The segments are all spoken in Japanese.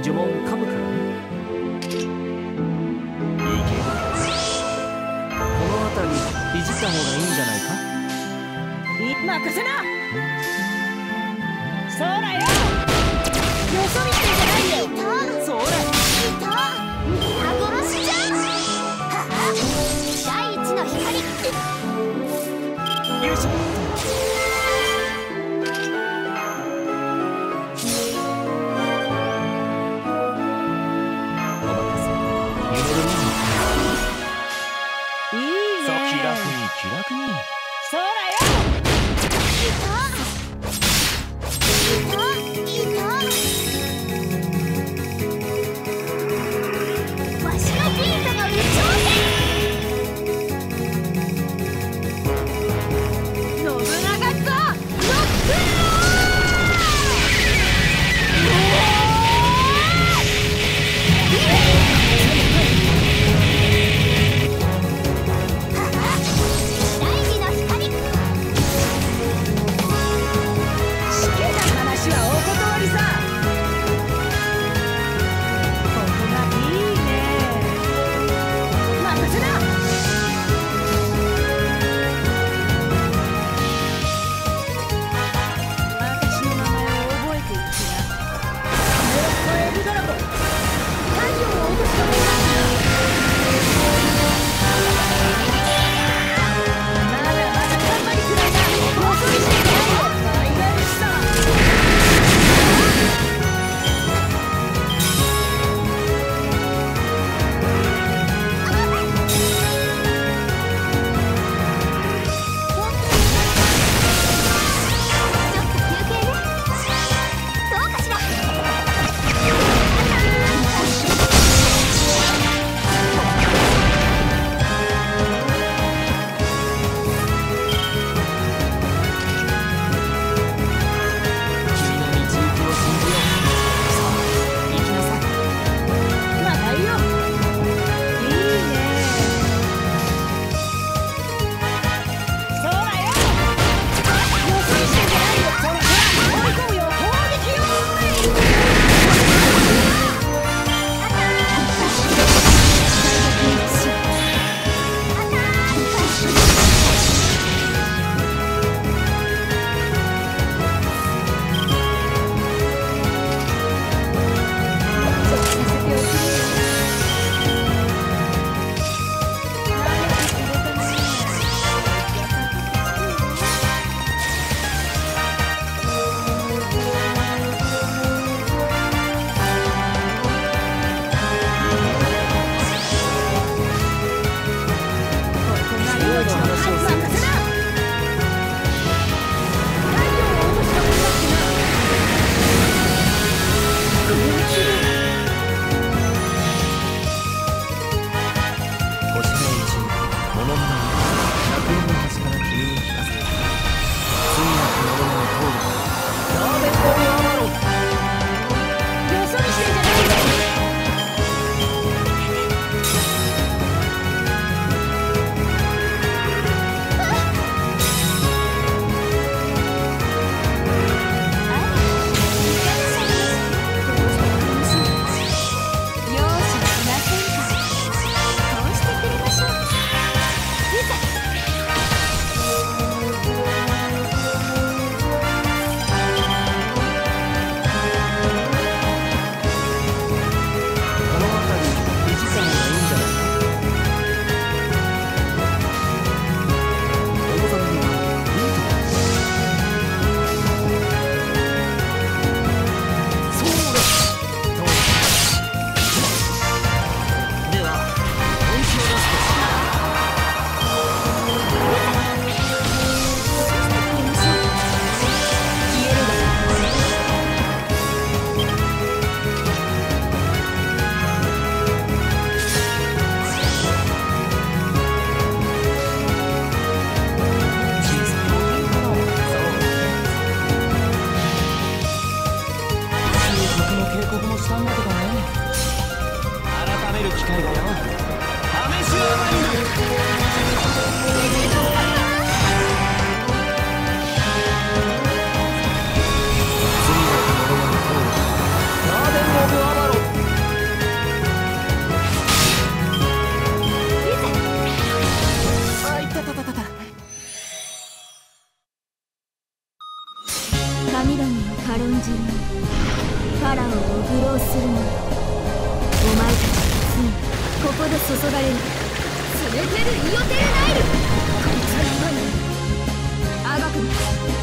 呪文噛むからね。いいけどこの辺りいじった方がいいんじゃないか。 任せな。そうだよ。よそ見してんじゃないよ。そうだ。皆殺しじゃん。第一の光。 よいしょ。お任せ。揺れるね。 いいね。 そう、気楽に気楽に。 そうだよ。わしのビートの一丁戦。信長とノックンもグアバロするの。お前たちの罪ここで注がれる。連れてるイオテルナイル。こいつは今にあがくん。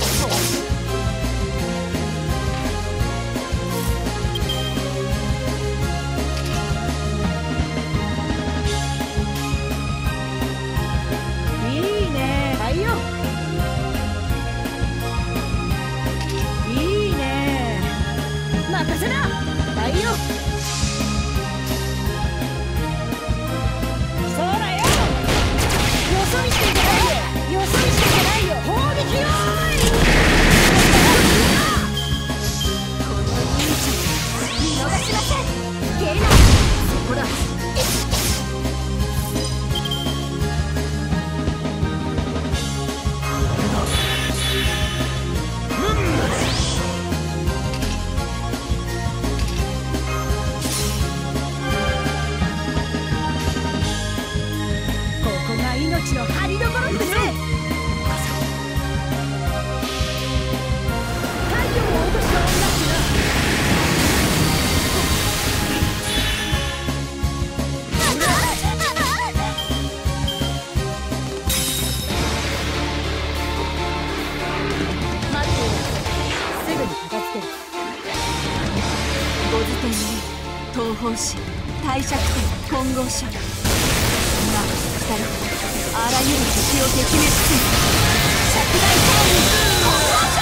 東方神帝釈天混合者。今二人あらゆる敵を撃滅する釈大ターン混合者。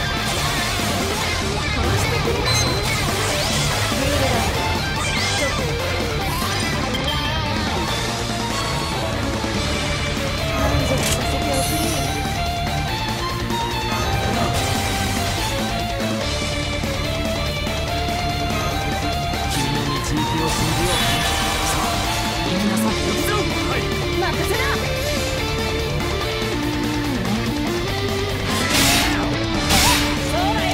殺してくれましょう。ルールだ。ちょっと満足させておくれ。地域を信じよう。さあ、みんなさん呼ぶぞ。はい、任せな。そうだよ。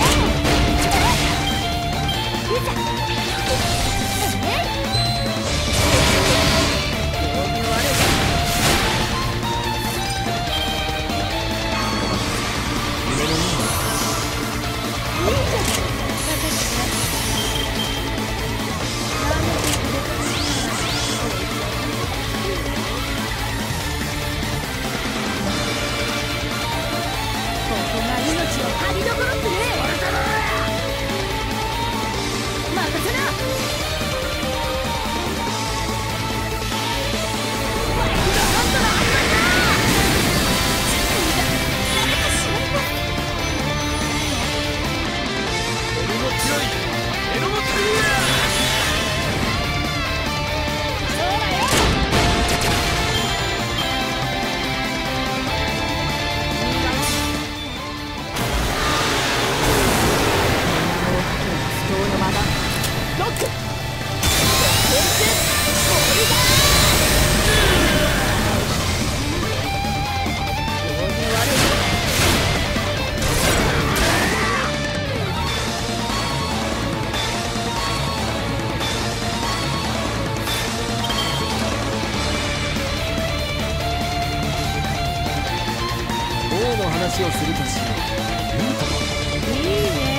いざ。興味悪い。夢のように。いいじゃん。私ね。命を張りどころってね。任せな。ワイルドハントの始まりだ。誰か死ぬんだ。俺の強いエロモクリア。そうだよ。ロック！王の話をするとしよう。いいね。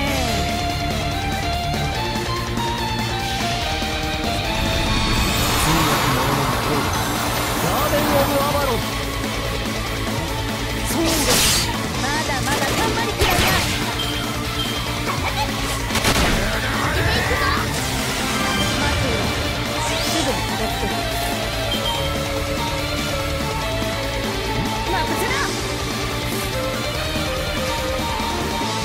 ガーデン・オブ・アバロン。そうです。まだまだ頑張りきれない。上げていくぞ。待てよ。すぐに片付ける。任せな。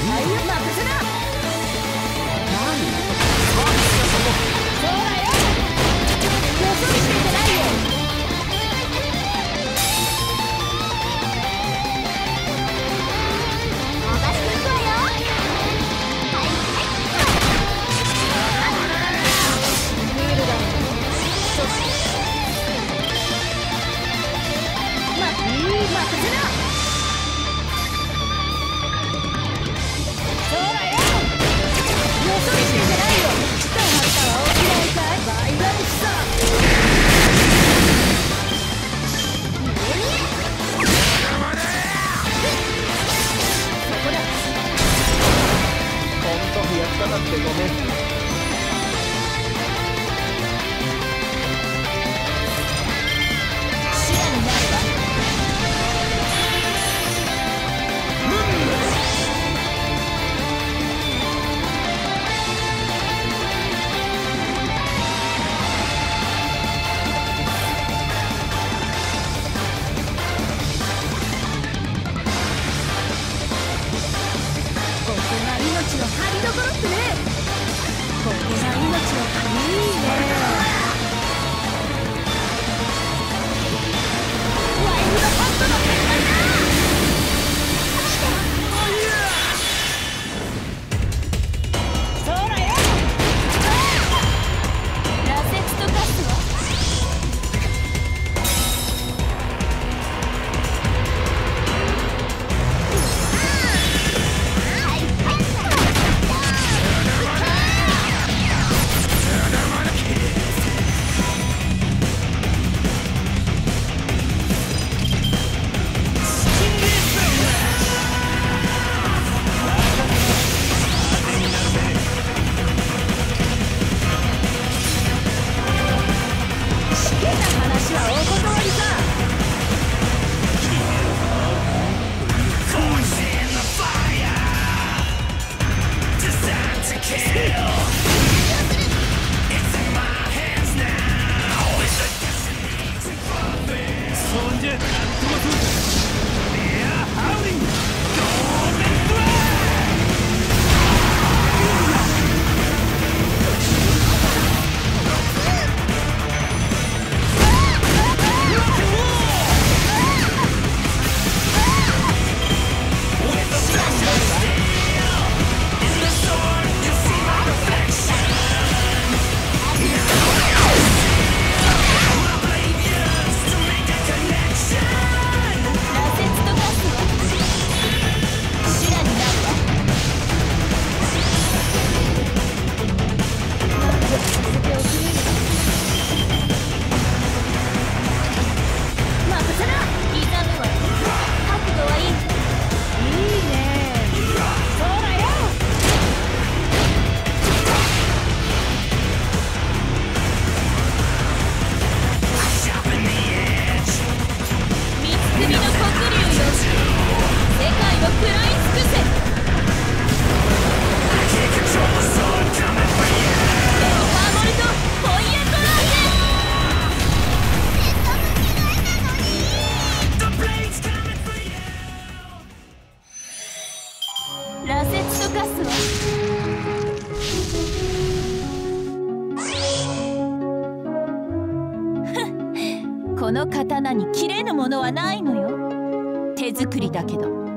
この刀に切れぬものはないのよ。手作りだけど